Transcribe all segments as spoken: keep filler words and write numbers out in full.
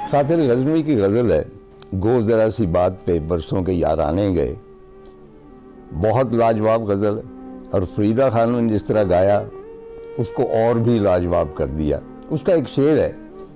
खातिर गज़नवी की गज़ल है, गो ज़रा सी बात पे बरसों के याराने गए। बहुत लाजवाब गज़ल है और फरीदा खानम ने जिस तरह गाया उसको और भी लाजवाब कर दिया। उसका एक शेर है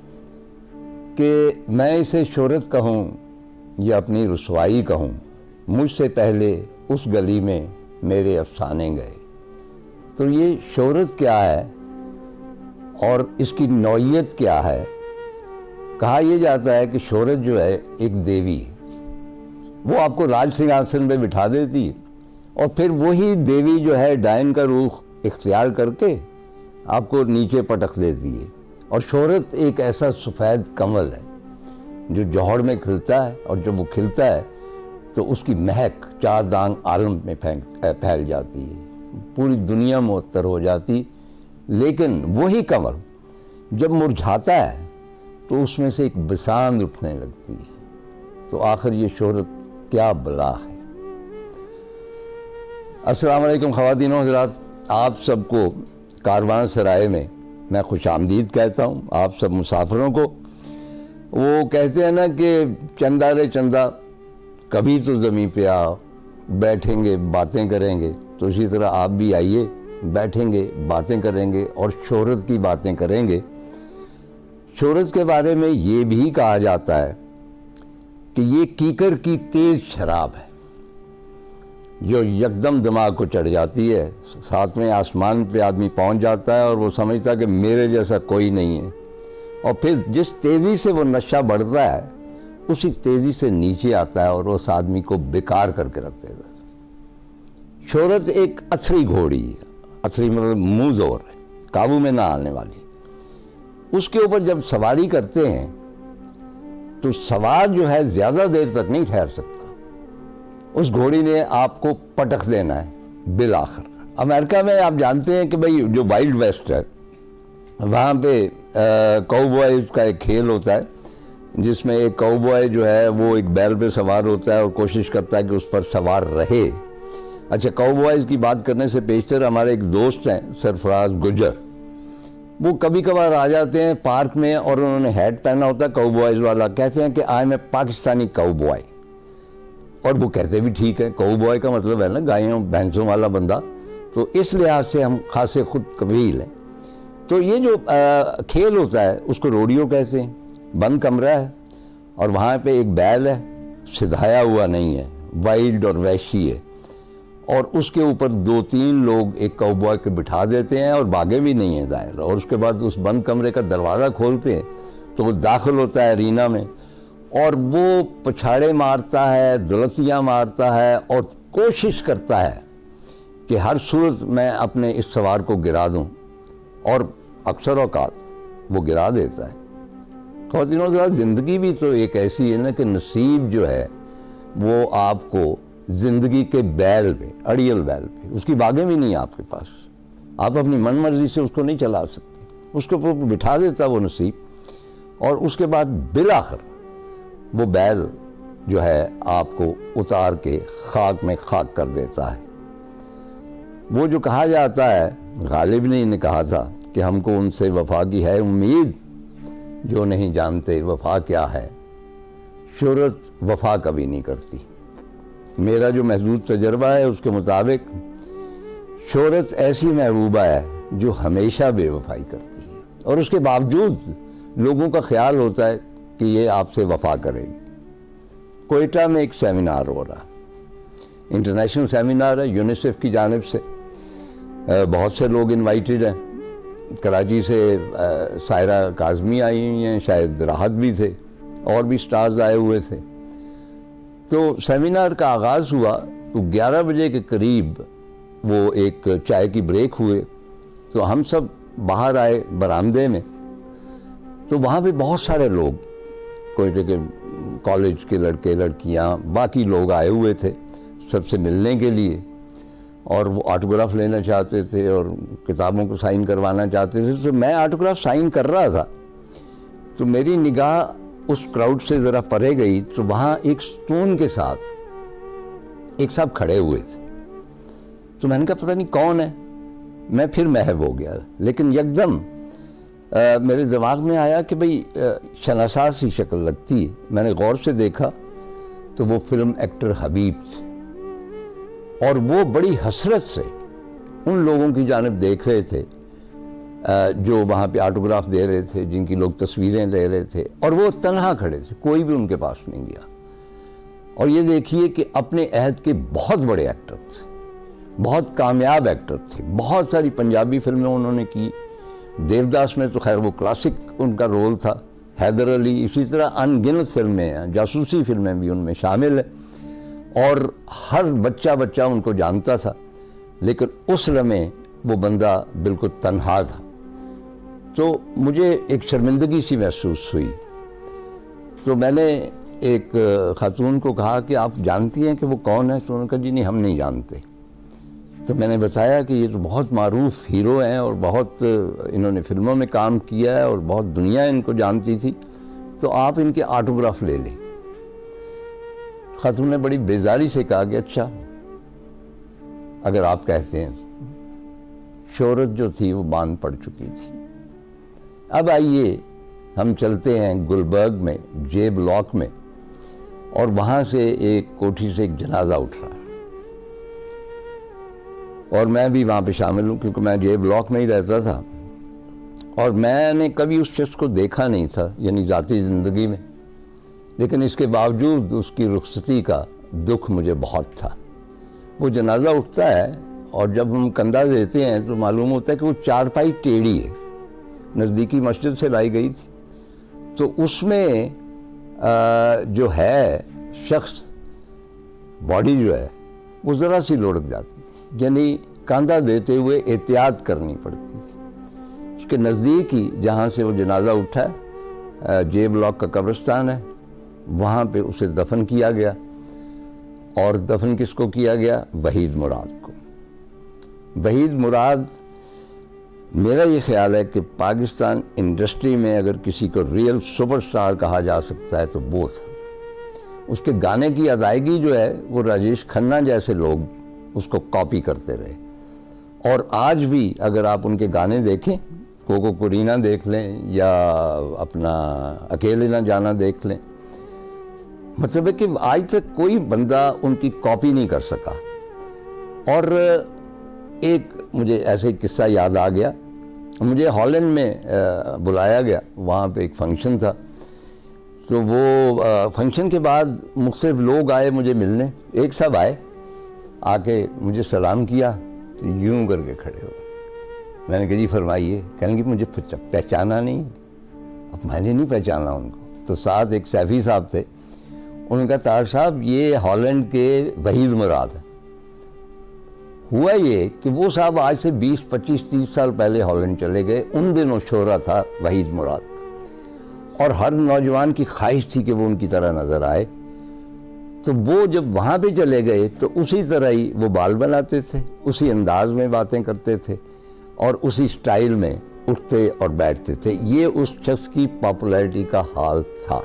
कि मैं इसे शोहरत कहूँ या अपनी रुसवाई कहूँ, मुझसे पहले उस गली में मेरे अफसाने गए। तो ये शोहरत क्या है और इसकी नौइयत क्या है? कहा यह जाता है कि शोहरत जो है एक देवी है, वो आपको राज सिंहासन पे बिठा देती है और फिर वही देवी जो है डायन का रूख इख्तियार करके आपको नीचे पटक देती है। और शोहरत एक ऐसा सफ़ेद कमल है जो जौहर में खिलता है और जब वो खिलता है तो उसकी महक चार दांग आलम में फैल जाती है, पूरी दुनिया मुअत्तर हो जाती। लेकिन वही कमल जब मुरझाता है तो उसमें से एक बिसांद उठने लगती है। तो आखिर ये शोहरत क्या बला है? अस्सलाम वालेकुम ख़वातीन व हज़रात, आप सबको कारवान सराय में मैं खुश आमदीद कहता हूँ। आप सब मुसाफिरों को, वो कहते हैं ना कि चंदा रे चंदा कभी तो ज़मीं पे आओ, बैठेंगे बातें करेंगे। तो इसी तरह आप भी आइए, बैठेंगे बातें करेंगे और शोहरत की बातें करेंगे। शोहरत के बारे में ये भी कहा जाता है कि ये कीकर की तेज़ शराब है जो यकदम दिमाग को चढ़ जाती है, साथ में आसमान पे आदमी पहुंच जाता है और वो समझता है कि मेरे जैसा कोई नहीं है। और फिर जिस तेज़ी से वो नशा बढ़ता है उसी तेज़ी से नीचे आता है और उस आदमी को बेकार करके रख देता है। शोहरत एक अथरी घोड़ी है, अथरी मतलब मुँह ज़ोर है, काबू में ना आने वाली। उसके ऊपर जब सवारी करते हैं तो सवार जो है ज़्यादा देर तक नहीं ठहर सकता, उस घोड़ी ने आपको पटक देना है बिल आखिर। अमेरिका में आप जानते हैं कि भाई जो वाइल्ड वेस्ट है वहाँ पे काउबॉयज़ का एक खेल होता है जिसमें एक काउबॉय जो है वो एक बैल पे सवार होता है और कोशिश करता है कि उस पर सवार रहे। अच्छा, काउबॉयज़ की बात करने से पेशतर हमारे एक दोस्त हैं सरफराज गुजर, वो कभी कभार आ जाते हैं पार्क में और उन्होंने हैट पहना होता है काउबॉयज़ वाला। कहते हैं कि I am a Pakistani cowboy, और वो कहते भी ठीक है, काउबॉय का मतलब है ना गायों भैंसों वाला बंदा, तो इस लिहाज से हम खासे खुद कबील हैं। तो ये जो आ, खेल होता है उसको रोडियो कहते हैं। बंद कमरा है और वहाँ पे एक बैल है, सिधाया हुआ नहीं है, वाइल्ड और वैशी है, और उसके ऊपर दो तीन लोग एक काउबॉय के बिठा देते हैं और भागे भी नहीं है ज़ाहिर। और उसके बाद उस बंद कमरे का दरवाज़ा खोलते हैं तो वो दाखिल होता है अरीना में और वो पछाड़े मारता है, दुलतियाँ मारता है और कोशिश करता है कि हर सूरत मैं अपने इस सवार को गिरा दूँ, और अक्सर औकात वो गिरा देता है। ख़वातीन ज़रा ज़िंदगी भी तो एक ऐसी है ना कि नसीब जो है वो आपको ज़िंदगी के बैल पे, अड़ियल बैल पे, उसकी बागें भी नहीं आपके पास, आप अपनी मन मर्जी से उसको नहीं चला सकते, उसके ऊपर बिठा देता वो नसीब। और उसके बाद बिल आखिर वो बैल जो है आपको उतार के खाक में खाक कर देता है। वो जो कहा जाता है, गालिब ने इन्हें कहा था कि हमको उनसे वफा की है उम्मीद जो नहीं जानते वफा क्या है, शोहरत वफा कभी नहीं करती। मेरा जो महदूद तजर्बा है उसके मुताबिक शोहरत ऐसी महबूबा है जो हमेशा बेवफाई करती है और उसके बावजूद लोगों का ख्याल होता है कि ये आपसे वफा करेगी। कोयटा में एक सेमिनार हो रहा, इंटरनेशनल सेमिनार है यूनिसेफ की जानिब से, बहुत से लोग इनवाइटेड हैं। कराची से सायरा काज़मी आई हुई हैं, शायद राहत भी थे और भी स्टार्स आए हुए थे। तो सेमिनार का आगाज़ हुआ तो ग्यारह बजे के करीब वो एक चाय की ब्रेक हुए तो हम सब बाहर आए बरामदे में, तो वहाँ पे बहुत सारे लोग, कोयटे के कॉलेज के लड़के लड़कियाँ, बाकी लोग आए हुए थे सबसे मिलने के लिए, और वो ऑटोग्राफ लेना चाहते थे और किताबों को साइन करवाना चाहते थे। तो मैं ऑटोग्राफ साइन कर रहा था तो मेरी निगाह उस क्राउड से ज़रा परे गई तो वहाँ एक स्टून के साथ एक साहब खड़े हुए थे। तो मैंने कहा पता नहीं कौन है, मैं फिर महव हो गया। लेकिन यकदम आ, मेरे दिमाग में आया कि भाई शनासार सी शक्ल लगती है। मैंने गौर से देखा तो वो फिल्म एक्टर हबीब थे और वो बड़ी हसरत से उन लोगों की जानिब देख रहे थे जो वहाँ पे ऑटोग्राफ दे रहे थे, जिनकी लोग तस्वीरें ले रहे थे, और वो तन्हा खड़े थे, कोई भी उनके पास नहीं गया। और ये देखिए कि अपने अहद के बहुत बड़े एक्टर थे, बहुत कामयाब एक्टर थे, बहुत सारी पंजाबी फिल्में उन्होंने की। देवदास में तो खैर वो क्लासिक उनका रोल था, हैदर अली, इसी तरह अनगिनत फिल्में हैं, जासूसी फिल्में भी उनमें शामिल हैं और हर बच्चा बच्चा उनको जानता था। लेकिन उस लम्हे वो बंदा बिल्कुल तन्हा था। तो मुझे एक शर्मिंदगी सी महसूस हुई। तो मैंने एक खातून को कहा कि आप जानती हैं कि वो कौन है? तो उन्होंने कहा जी नहीं, हम नहीं जानते। तो मैंने बताया कि ये तो बहुत मारूफ हीरो हैं और बहुत इन्होंने फिल्मों में काम किया है और बहुत दुनिया इनको जानती थी, तो आप इनके ऑटोग्राफ ले लें। खातून ने बड़ी बेजारी से कहा कि अच्छा अगर आप कहते हैं। शोहरत जो थी वो बांध पड़ चुकी थी। अब आइए हम चलते हैं गुलबर्ग में, जे ब्लॉक में, और वहाँ से एक कोठी से एक जनाजा उठ रहा है और मैं भी वहाँ पे शामिल हूँ क्योंकि मैं जे ब्लॉक में ही रहता था और मैंने कभी उस शख्स को देखा नहीं था, यानी ज़ाती ज़िंदगी में, लेकिन इसके बावजूद उसकी रुखसती का दुख मुझे बहुत था। वो जनाजा उठता है और जब हम कंधा देते हैं तो मालूम होता है कि वो चारपाई टेढ़ी है, नज़दीकी मस्जिद से लाई गई थी। तो उसमें जो है शख्स, बॉडी जो है वो ज़रा सी लुढ़क जाती थी, यानी कंधा देते हुए एहतियात करनी पड़ती थी। उसके नज़दीक ही जहाँ से वो जनाजा उठा है, जे ब्लॉक का कब्रिस्तान है, वहाँ पे उसे दफन किया गया। और दफन किसको किया गया? वहीद मुराद को। वहीद मुराद, मेरा ये ख्याल है कि पाकिस्तान इंडस्ट्री में अगर किसी को रियल सुपरस्टार कहा जा सकता है तो वो था। उसके गाने की अदायगी जो है वो राजेश खन्ना जैसे लोग उसको कॉपी करते रहे। और आज भी अगर आप उनके गाने देखें, कोको कुरीना देख लें या अपना अकेले ना जाना देख लें, मतलब है कि आज तक कोई बंदा उनकी कॉपी नहीं कर सका। और एक मुझे ऐसे ही किस्सा याद आ गया, मुझे हॉलैंड में बुलाया गया, वहाँ पे एक फंक्शन था। तो वो फंक्शन के बाद मुख्तलिफ लोग आए मुझे मिलने। एक साहब आए, आके मुझे सलाम किया तो यूं करके खड़े हो गए। मैंने कहा जी फरमाइए। कहने कि मुझे पहचाना नहीं। अब मैंने नहीं पहचाना उनको। तो साथ एक सैफी साहब थे, उन्होंने कहा तार साहब ये हॉलैंड के वहीद मुराद है। हुआ ये कि वो साहब आज से बीस पच्चीस तीस साल पहले हॉलैंड चले गए। उन दिनों शोहरा था वहीद मुराद का और हर नौजवान की ख्वाहिश थी कि वो उनकी तरह नज़र आए। तो वो जब वहाँ पे चले गए तो उसी तरह ही वो बाल बनाते थे, उसी अंदाज में बातें करते थे और उसी स्टाइल में उठते और बैठते थे। ये उस शख्स की पॉपुलैरिटी का हाल था।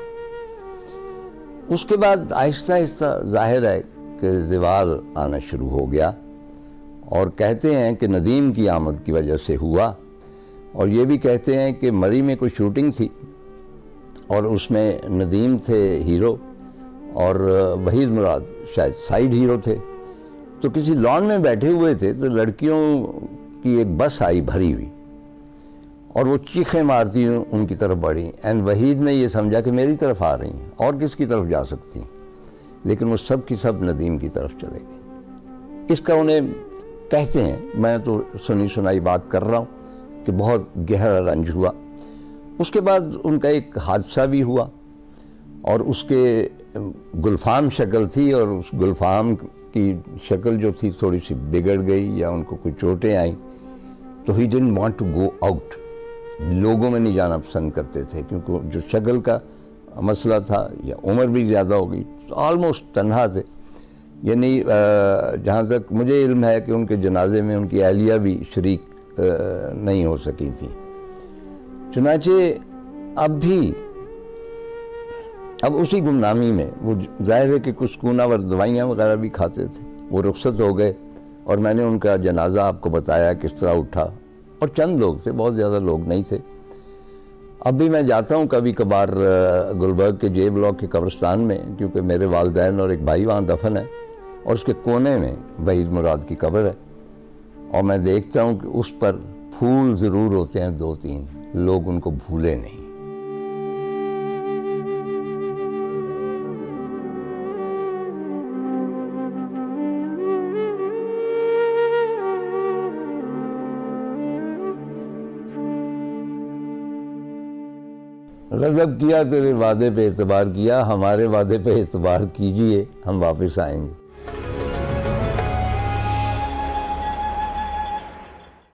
उसके बाद आहिस्ता आहिस्ता जाहिर है कि ज़वाल आना शुरू हो गया और कहते हैं कि नदीम की आमद की वजह से हुआ। और ये भी कहते हैं कि मरी में कोई शूटिंग थी और उसमें नदीम थे हीरो और वहीद मुराद शायद साइड हीरो थे। तो किसी लॉन में बैठे हुए थे तो लड़कियों की एक बस आई भरी हुई और वो चीखें मारती हुई उनकी तरफ बढ़ी। एंड वहीद ने ये समझा कि मेरी तरफ आ रही हैं और किसकी तरफ जा सकती हैं, लेकिन वो सब की सब नदीम की तरफ चले गए। इसका उन्हें कहते हैं, मैं तो सुनी सुनाई बात कर रहा हूँ, कि बहुत गहरा रंज हुआ। उसके बाद उनका एक हादसा भी हुआ और उसके गुलफाम शक्ल थी और उस गुलफाम की शक्ल जो थी थोड़ी सी बिगड़ गई या उनको कोई चोटें आई तो ही didn't want to go out. लोगों में नहीं जाना पसंद करते थे क्योंकि जो शक्ल का मसला था या उम्र भी ज़्यादा हो गई, तो ऑलमोस्ट तन्हा थे। यानी जहाँ तक मुझे इल्म है कि उनके जनाजे में उनकी अहलिया भी शरीक नहीं हो सकी थी। चुनाचे अब भी अब उसी गुमनामी में वो जाहिर है कि कुछ कूनावर दवाइयाँ वगैरह भी खाते थे। वो रुखसत हो गए और मैंने उनका जनाजा आपको बताया किस तरह उठा और चंद लोग थे, बहुत ज़्यादा लोग नहीं थे। अभी मैं जाता हूँ कभी कभार गुलबर्ग के जे ब्लॉक के कब्रिस्तान में, क्योंकि मेरे वालिदैन और एक भाई वहाँ दफन है, और उसके कोने में वहीद मुराद की कब्र है। और मैं देखता हूँ कि उस पर फूल ज़रूर होते हैं, दो तीन, लोग उनको भूले नहीं। गज़ब किया तेरे वादे पे एतबार किया, हमारे वादे पे एतबार कीजिए, हम वापस आएंगे।